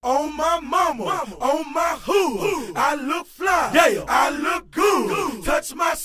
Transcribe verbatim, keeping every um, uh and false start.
On my mama, mama. On my hood, I look fly, yeah. I look good. Touch my